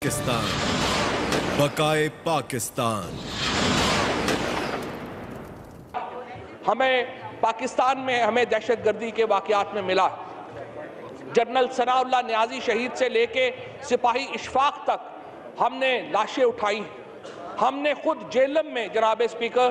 पाकिस्तान, बकाए पाकिस्तान। हमें पाकिस्तान में हमें दहशतगर्दी के वाक़यात में मिला। जनरल सनाउल्लाह नियाज़ी शहीद से लेके सिपाही इशफाक तक हमने लाशें उठाई। हमने खुद जेलम में जनाब स्पीकर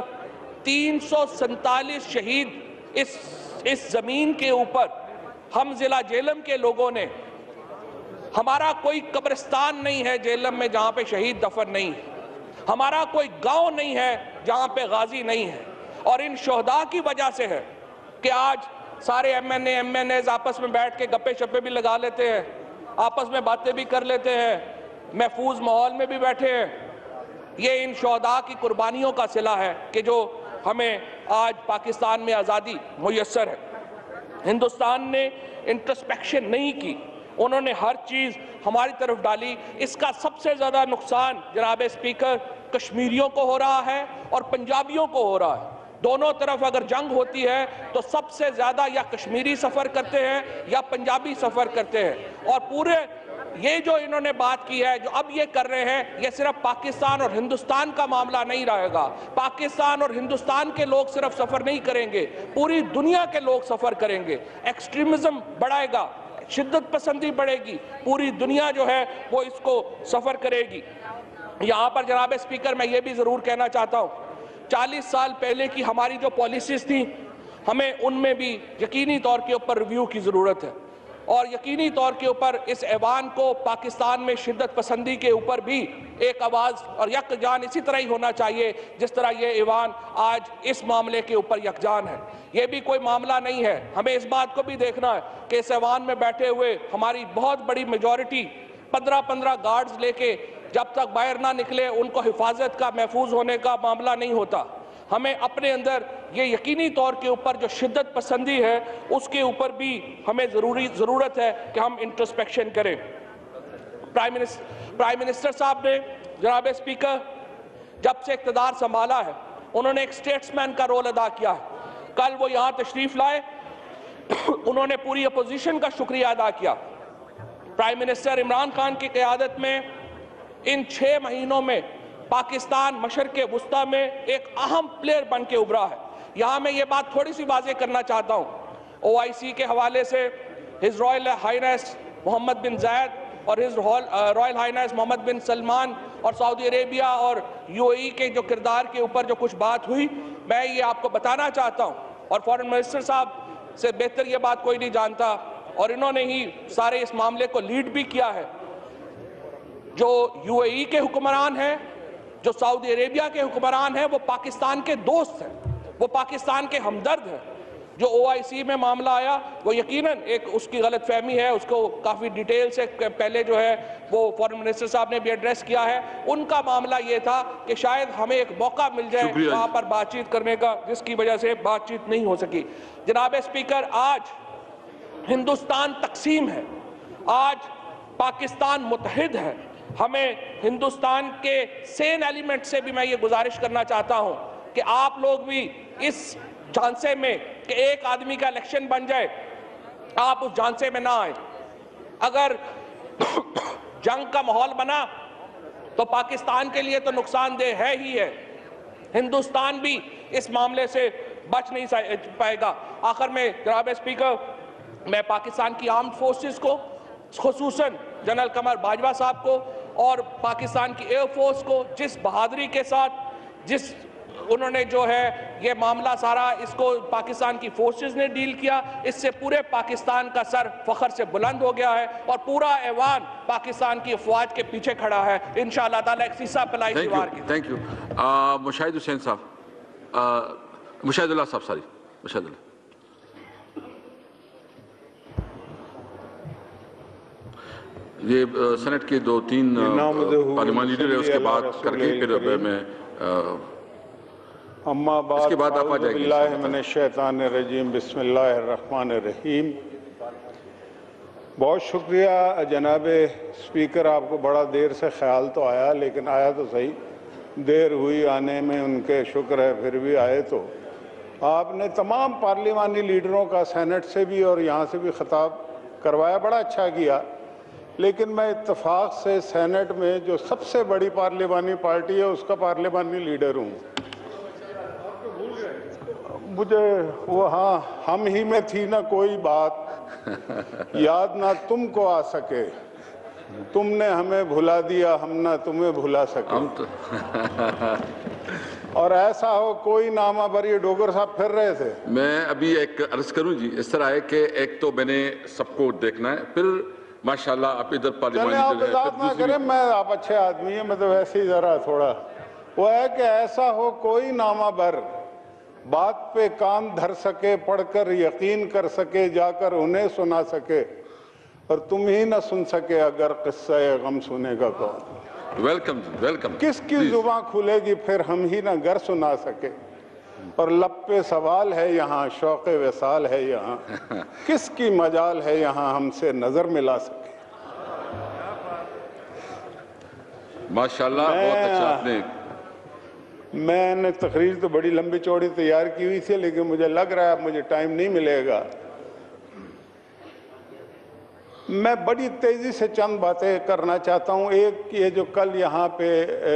347 शहीद इस ज़मीन के ऊपर हम ज़िला जेलम के लोगों ने, हमारा कोई कब्रिस्तान नहीं है जेलम में जहाँ पे शहीद दफन नहीं है, हमारा कोई गांव नहीं है जहाँ पे गाजी नहीं है। और इन शोहदा की वजह से है कि आज सारे एमएनएज आपस में बैठ के गप्पे शप्पे भी लगा लेते हैं, आपस में बातें भी कर लेते हैं, महफूज माहौल में भी बैठे हैं। ये इन शोहदा की कुर्बानियों का सिला है कि जो हमें आज पाकिस्तान में आज़ादी मुयस्सर है। हिंदुस्तान ने इंट्रोस्पेक्शन नहीं की, उन्होंने हर चीज़ हमारी तरफ डाली। इसका सबसे ज़्यादा नुकसान जनाब स्पीकर कश्मीरियों को हो रहा है और पंजाबियों को हो रहा है। दोनों तरफ अगर जंग होती है तो सबसे ज़्यादा या कश्मीरी सफ़र करते हैं या पंजाबी सफ़र करते हैं। और पूरे ये जो इन्होंने बात की है, जो अब ये कर रहे हैं, ये सिर्फ पाकिस्तान और हिंदुस्तान का मामला नहीं रहेगा। पाकिस्तान और हिंदुस्तान के लोग सिर्फ सफ़र नहीं करेंगे, पूरी दुनिया के लोग सफ़र करेंगे। एक्सट्रीमिज़म बढ़ाएगा, शिद्दत पसंदी बढ़ेगी, पूरी दुनिया जो है वो इसको सफ़र करेगी। यहाँ पर जनाब स्पीकर मैं ये भी ज़रूर कहना चाहता हूँ, 40 साल पहले की हमारी जो पॉलिसीज़ थी, हमें उनमें भी यकीनी तौर के ऊपर रिव्यू की ज़रूरत है। और यकीनी तौर के ऊपर इस ऐवान को पाकिस्तान में शिद्दत पसंदी के ऊपर भी एक आवाज़ और यकजान इसी तरह ही होना चाहिए जिस तरह ये ऐवान आज इस मामले के ऊपर यकजान है। ये भी कोई मामला नहीं है, हमें इस बात को भी देखना है कि इस ऐवान में बैठे हुए हमारी बहुत बड़ी मेजॉरिटी 15-15 गार्ड्स लेके जब तक बाहर ना निकले उनको हिफाजत का, महफूज होने का मामला नहीं होता। हमें अपने अंदर ये यकीनी तौर के ऊपर जो शिद्दत पसंदी है उसके ऊपर भी हमें ज़रूरत है कि हम इंट्रोस्पेक्शन करें। प्राइम मिनिस्टर साहब ने जनाब स्पीकर जब से इक़्तिदार संभाला है, उन्होंने एक स्टेट्समैन का रोल अदा किया है। कल वो यहाँ तशरीफ़ लाए, उन्होंने पूरी अपोजिशन का शुक्रिया अदा किया। प्राइम मिनिस्टर इमरान खान की क़यादत में इन 6 महीनों में पाकिस्तान मशरक़ वुस्ता में एक अहम प्लेयर बन के उभरा है। यहाँ मैं ये बात थोड़ी सी वाज़ेह करना चाहता हूँ, OIC के हवाले से his royal highness Mohammed bin Zayed और his royal highness Mohammed bin Salman और सऊदी अरेबिया और UAE के जो किरदार के ऊपर जो कुछ बात हुई, मैं ये आपको बताना चाहता हूँ। और फॉरेन मिनिस्टर साहब से बेहतर ये बात कोई नहीं जानता, और इन्होंने ही सारे इस मामले को लीड भी किया है। जो UAE के हुक्मरान हैं, जो सऊदी अरेबिया के हुक्मरान हैं, वो पाकिस्तान के दोस्त हैं, वो पाकिस्तान के हमदर्द हैं। जो OIC में मामला आया वो यकीनन एक उसकी गलतफहमी है, उसको काफ़ी डिटेल से पहले जो है वो फॉरेन मिनिस्टर साहब ने भी एड्रेस किया है। उनका मामला ये था कि शायद हमें एक मौका मिल जाए वहाँ पर बातचीत करने का, जिसकी वजह से बातचीत नहीं हो सकी। जनाब स्पीकर, आज हिंदुस्तान तकसीम है, आज पाकिस्तान मुत्तहिद है। हमें हिंदुस्तान के सेन एलिमेंट से भी मैं ये गुजारिश करना चाहता हूँ कि आप लोग भी इस झांसे में कि एक आदमी का इलेक्शन बन जाए, आप उस झांसे में ना आए। अगर जंग का माहौल बना तो पाकिस्तान के लिए तो नुकसानदेह है ही है, हिंदुस्तान भी इस मामले से बच नहीं पाएगा। आखिर में जनाब स्पीकर, मैं पाकिस्तान की आर्म्ड फोर्सेस को, खुसूसन जनरल कमर बाजवा साहब को और पाकिस्तान की एयर फोर्स को जिस बहादुरी के साथ, जिस उन्होंने जो है ये मामला सारा इसको पाकिस्तान की फोर्सेस ने डील किया, इससे पूरे पाकिस्तान का सर फख्र से बुलंद हो गया है और पूरा ऐवान पाकिस्तान की अफवाज के पीछे खड़ा है। इंशाअल्लाह ताला एक सीसा पलाई दीवार की। Thank you. मुशाहिद हुसैन साहब, मुशाहिद उल्लाह साहब, सॉरी मुशाहिद उल्लाह। ये सेनेट के 2-3 पार्लियामेंट लीडर है, उसके बाद करके फिर मैं इसके बाद आप आ जाएंगे। शैतानिर्रजीम, बिस्मिल्लाहिर्रहमानिर्रहीम। बहुत शुक्रिया जनाब स्पीकर, आपको बड़ा देर से ख्याल तो आया, लेकिन आया तो सही, देर हुई आने में, उनके शुक्र है फिर भी आए। तो आपने तमाम पार्लिमानी लीडरों का सेनेट से भी और यहाँ से भी खिताब करवाया, बड़ा अच्छा किया। لیکن میں اتفاق سے سینٹ میں جو سب سے بڑی پارلیمانی پارٹی ہے اس کا پارلیمانی لیڈر ہوں. مجھے وہ ہاں ہم ہی میں تھی نہ کوئی بات یاد نہ تم کو آ سکے, تم نے ہمیں بھلا دیا ہم نہ تمہیں بھلا سکے. اور ایسا ہو کوئی نامہ بر, یہ ڈوگر صاحب پھر رہے تھے. میں ابھی ایک عرض کروں جی, اس طرح ہے کہ ایک تو میں نے سب کو دیکھنا ہے, پھر ماشاءاللہ آپ ادھر پارلیمانی آپ جو ہے, وضاحت نہ کریں, میں آپ اچھے آدمی ہیں, میں تو ویسے ہی ذرا تھوڑا وہ ہے کہ ایسا ہو کوئی نامہ بر بات پہ کان دھر سکے, پڑھ کر یقین کر سکے, جا کر انہیں سنا سکے, اور تم ہی نہ سن سکے اگر قصہ غم سنے گا کون. ویلکم جی, ویلکم. کس کی زباں کھلے گی پھر ہم ہی نہ گر سنا سکے, اور لب پہ سوال ہے یہاں شوق وصال ہے یہاں, کس کی مجال ہے یہاں ہم سے نظر ملا سکے. ماشاءاللہ بہت اچھا آپ نے. میں نے تقریر تو بڑی لمبی چوڑی تیار کی ہوئی تھی, لیکن مجھے لگ رہا ہے اب مجھے ٹائم نہیں ملے گا. میں بڑی تیزی سے چند باتیں کرنا چاہتا ہوں. ایک یہ جو کل یہاں پہ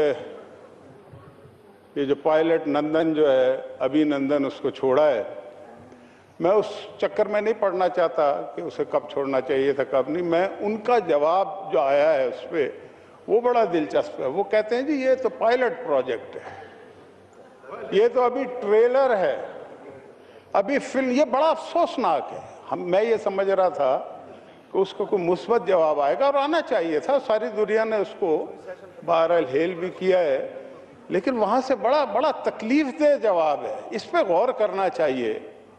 یہ جو پائلٹ نندن جو ہے, ابھی نندن اس کو چھوڑا ہے, میں اس چکر میں نہیں پڑھنا چاہتا کہ اسے کب چھوڑنا چاہیے تھا کب نہیں. میں ان کا جواب جو آیا ہے اس پہ وہ بڑا دلچسپ ہے. وہ کہتے ہیں جی یہ تو پائلٹ پروجیکٹ ہے, یہ تو ابھی ٹریلر ہے, ابھی فلم. یہ بڑا افسوسناک ہے. میں یہ سمجھ رہا تھا کہ اس کو کوئی مثبت جواب آئے گا, اور آنا چاہیے تھا. ساری دنیا نے اس کو بہرحال ہیل بھی کیا ہے, لیکن وہاں سے بڑا تکلیف دہ جواب ہے. اس پہ غور کرنا چاہیے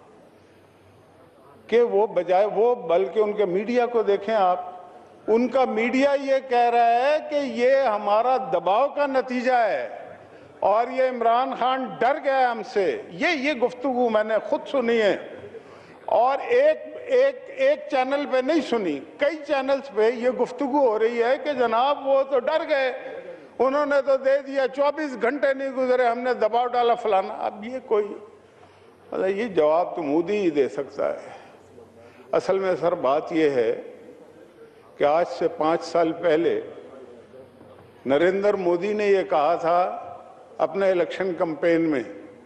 کہ وہ بجائے وہ, بلکہ ان کے میڈیا کو دیکھیں آپ, ان کا میڈیا یہ کہہ رہا ہے کہ یہ ہمارا دباؤ کا نتیجہ ہے اور یہ عمران خان ڈر گیا ہے ہم سے. یہ گفتگو میں نے خود سنی ہے, اور ایک چینل پہ نہیں سنی, کئی چینلز پہ یہ گفتگو ہو رہی ہے کہ جناب وہ تو ڈر گئے, انہوں نے تو دے دیا, 24 گھنٹے نہیں گزرے ہم نے دباؤ ڈالا فلانا. اب یہ جواب تو مودی ہی دے سکتا ہے. اصل میں سر بات یہ ہے کہ آج سے 5 سال پہلے نریندر مودی نے یہ کہا تھا اپنے الیکشن کمپین میں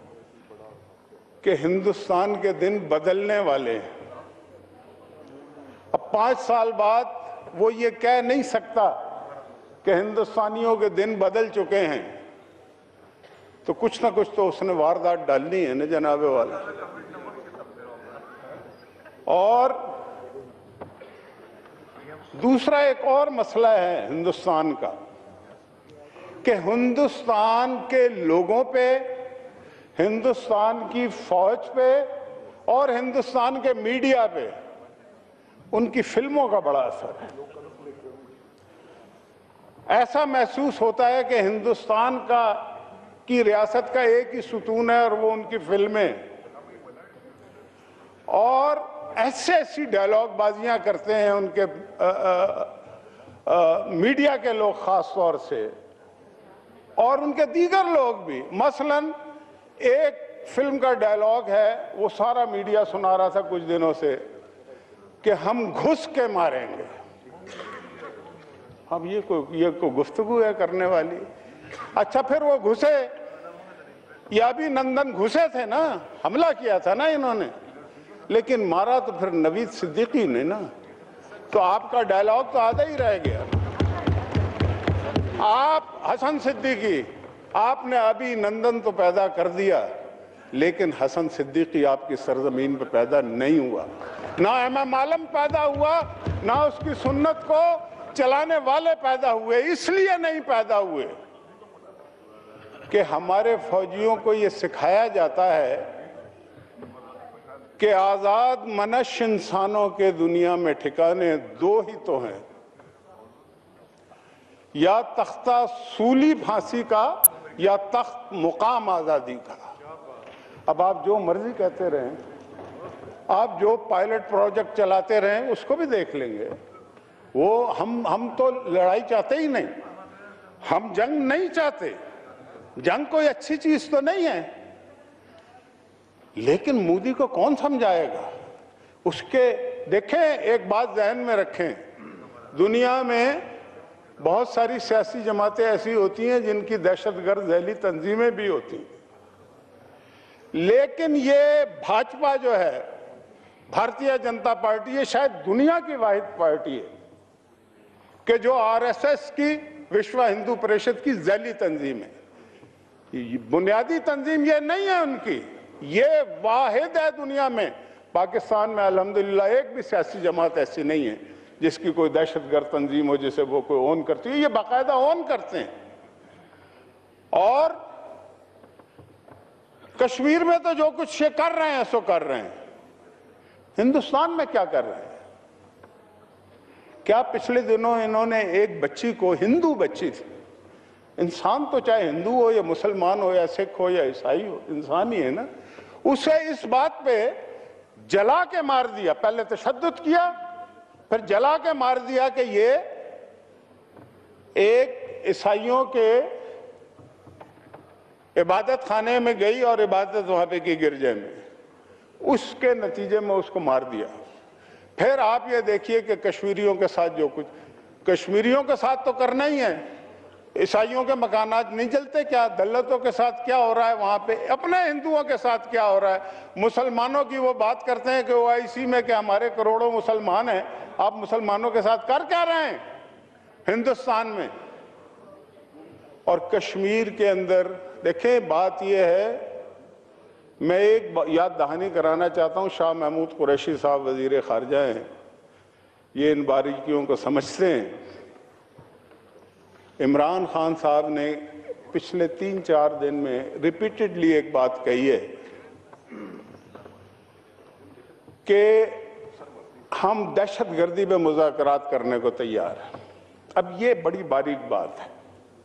کہ ہندوستان کے دن بدلنے والے ہیں. اب 5 سال بعد وہ یہ کہہ نہیں سکتا کہ ہندوستانیوں کے دن بدل چکے ہیں, تو کچھ نہ کچھ تو اس نے واردات ڈالنی ہے نا جناب والا. اور دوسرا ایک اور مسئلہ ہے ہندوستان کا کہ ہندوستان کے لوگوں پہ, ہندوستان کی فوج پہ اور ہندوستان کے میڈیا پہ ان کی فلموں کا بڑا اثر ہے. ایسا محسوس ہوتا ہے کہ ہندوستان کی ریاست کا ایک ہی ستون ہے اور وہ ان کی فلمیں, اور ایسی ڈائلاگ بازیاں کرتے ہیں ان کے میڈیا کے لوگ خاص طور سے, اور ان کے دیگر لوگ بھی. مثلا ایک فلم کا ڈائلاگ ہے, وہ سارا میڈیا سنا رہا تھا کچھ دنوں سے, کہ ہم گھس کے ماریں گے. اب یہ کوئی گفتگو ہے کرنے والی. اچھا پھر وہ گھسے, یا بھی نندن گھسے تھے نا, حملہ کیا تھا نا انہوں نے, لیکن مارا تو پھر نوید صدیقی نے نا, تو آپ کا ڈائلاگ تو آدھا ہی رہ گیا. آپ حسن صدیقی, آپ نے ابھی نندن تو پیدا کر دیا, لیکن حسن صدیقی آپ کی سرزمین پہ پیدا نہیں ہوا, نہ امام عالم پیدا ہوا, نہ اس کی سنت کو چلانے والے پیدا ہوئے. اس لیے نہیں پیدا ہوئے کہ ہمارے فوجیوں کو یہ سکھایا جاتا ہے کہ آزاد منش انسانوں کے دنیا میں ٹھکانے 2 ہی تو ہیں, یا تختہ سولی پھانسی کا یا تخت مقام آزادی کا. اب آپ جو مرضی کہتے رہیں, آپ جو پائلٹ پروجیکٹ چلاتے رہیں, اس کو بھی دیکھ لیں گے. وہ ہم تو لڑائی چاہتے ہی نہیں, ہم جنگ نہیں چاہتے, جنگ کوئی اچھی چیز تو نہیں ہے, لیکن مودی کو کون سمجھائے گا. اس کے دیکھیں, ایک بات ذہن میں رکھیں, دنیا میں بہت ساری سیاسی جماعتیں ایسی ہوتی ہیں جن کی دہشت گرد ذیلی تنظیمیں بھی ہوتی ہیں، لیکن یہ بھاجپا جو ہے، بھارتیہ جنتا پارٹی، یہ شاید دنیا کی واحد پارٹی ہے کہ جو آر ایس ایس کی، وشو ہندو پریشد کی ذیلی تنظیم ہے۔ بنیادی تنظیم یہ نہیں ہے ان کی، یہ واحد ہے دنیا میں۔ پاکستان میں الحمدللہ ایک بھی سیاسی جماعت ایسی نہیں ہے جس کی کوئی دہشت گرد تنظیم ہو جسے وہ کوئی اون کرتی ہے، یہ باقاعدہ اون کرتے ہیں۔ اور کشمیر میں تو جو کچھ یہ کر رہے ہیں سو کر رہے ہیں، ہندوستان میں کیا کر رہے ہیں؟ کیا پچھلے دنوں انہوں نے ایک بچی کو، ہندو بچی تھی، انسان تو چاہے ہندو ہو یا مسلمان ہو یا سکھ ہو یا عیسائی ہو، انسان ہی ہے نا، اسے اس بات پہ جلا کے مار دیا، پہلے تشدد کیا پھر جلا کے مار دیا کہ یہ ایک عیسائیوں کے عبادت خانے میں گئی اور عبادت وہاں پہ کی گرجے میں، اس کے نتیجے میں اس کو مار دیا۔ پھر آپ یہ دیکھیے کہ کشمیریوں کے ساتھ جو کچھ، کشمیریوں کے ساتھ تو کرنا ہی ہے، عیسائیوں کے مکانات نہیں جلتے کیا؟ دلتوں کے ساتھ کیا ہو رہا ہے وہاں پہ؟ اپنے ہندوؤں کے ساتھ کیا ہو رہا ہے؟ مسلمانوں کی وہ بات کرتے ہیں کہ OIC میں کہ ہمارے کروڑوں مسلمان ہیں، آپ مسلمانوں کے ساتھ کر کیا رہے ہیں ہندوستان میں؟ اور کشمیر کے اندر دیکھیں بات یہ ہے، میں ایک یاد دہانی کرانا چاہتا ہوں، شاہ محمود قریشی صاحب وزیر خارجہ ہیں، یہ ان باریکیوں کو سمجھتے ہیں۔ عمران خان صاحب نے پچھلے 3-4 دن میں ریپیٹڈلی ایک بات کہی ہے کہ ہم دہشت گردی پہ مذاکرات کرنے کو تیار ہیں۔ اب یہ بڑی باریک بات ہے،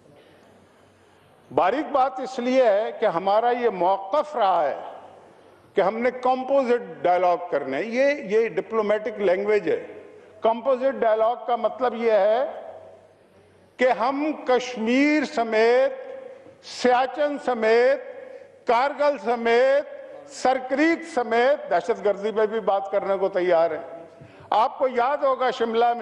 باریک بات اس لیے ہے کہ ہمارا یہ موقف رہا ہے کہ ہم نے کمپوزٹ ڈائیلاگ کرنے، یہ ڈپلومیٹک لینگویج ہے۔ کمپوزٹ ڈائیلاگ کا مطلب یہ ہے کہ ہم کشمیر سمیت، سیاچن سمیت، کارگل سمیت، سرکریک سمیت دہشت گردی پہ بھی بات کرنے کو تیار ہیں۔ آپ کو یاد ہوگا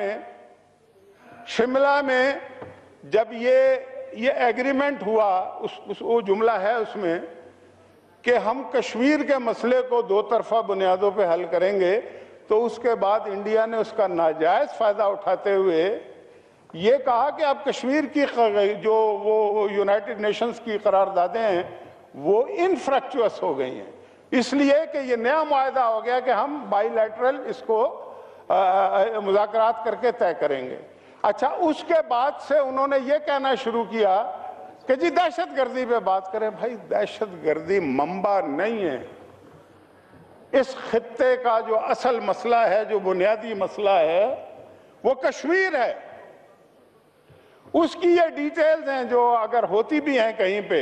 شملہ میں جب یہ ایگریمنٹ ہوا، وہ جملہ ہے اس میں کہ ہم کشمیر کے مسئلے کو دو طرفہ بنیادوں پہ حل کریں گے، تو اس کے بعد انڈیا نے اس کا ناجائز فائدہ اٹھاتے ہوئے یہ کہا کہ اب کشمیر کی جو وہ یونائٹڈ نیشنز کی قراردادیں ہیں وہ انفریکچوس ہو گئی ہیں، اس لیے کہ یہ نیا معاہدہ ہو گیا کہ ہم بائی لیٹرل اس کو مذاکرات کر کے طے کریں گے۔ اچھا، اس کے بعد سے انہوں نے یہ کہنا شروع کیا کہ جی دہشت گردی پہ بات کریں۔ بھائی دہشت گردی منبع نہیں ہے، اس خطے کا جو اصل مسئلہ ہے، جو بنیادی مسئلہ ہے وہ کشمیر ہے، اس کی یہ ڈیٹیلز ہیں جو اگر ہوتی بھی ہیں کہیں پہ،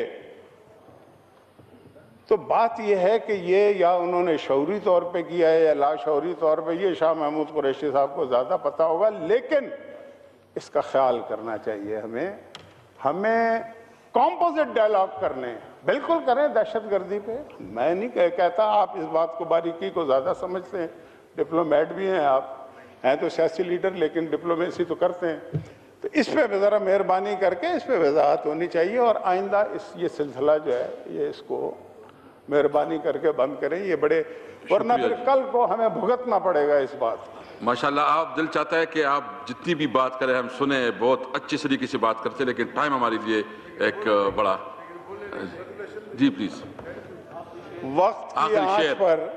تو بات یہ ہے کہ یہ یا انہوں نے شعوری طور پہ کیا ہے یا لاشعوری طور پہ، یہ شاہ محمود قریشی صاحب کو زیادہ پتہ ہوگا، لیکن اس کا خیال کرنا چاہیے ہمیں کمپوزٹ ڈائیلاگ کرنے، بالکل کریں دہشت گردی پہ۔ میں نہیں کہتا، آپ اس بات کو باریکی کو زیادہ سمجھتے ہیں، ڈپلومیٹ بھی ہیں، آپ ہیں تو سیاسی لیڈر لیکن ڈپلومیسی تو کرتے ہیں، تو اس پہ ذرا مہربانی کر کے اس پہ وضاحت ہونی چاہیے، اور آئندہ یہ سلسلہ جو ہے یہ اس کو مہربانی کر کے بند کریں، یہ بڑے، ورنہ پھر کل کو ہمیں بھگتنا پڑے گا اس بات۔ ماشاءاللہ، آپ دل چاہتا ہے کہ آپ جتنی بھی بات کریں ہم سنیں، بہت اچھی طریقے سے بات کرتے ہیں، لیکن ٹائم ہمارے لیے ایک بڑا، جی پلیز وقت کی آنچ پر،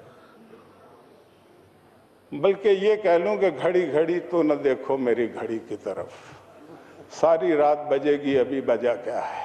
بلکہ یہ کہہ لوں کہ گھڑی گھڑی تو نہ دیکھو میری گھڑی کی طرف، ساری رات بجے گی ابھی بجا کیا ہے۔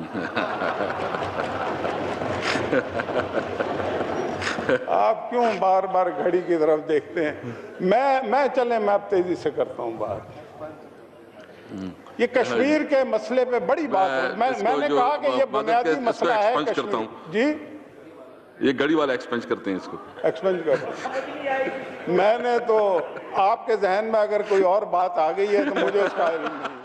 آپ کیوں بار بار گھڑی کی طرف دیکھتے ہیں؟ میں چلیں میں اب تیزی سے کرتا ہوں بات۔ یہ کشمیر کے مسئلے پہ بڑی بات ہے، میں نے کہا کہ یہ بنیادی مسئلہ ہے کشمیر۔ جی یہ گھڑی والا ایکسپنج کرتے ہیں، اس کو ایکسپنج کرتا ہوں میں نے تو، آپ کے ذہن میں اگر کوئی اور بات آ گئی ہے تو مجھے اس کا علم نہیں ہے۔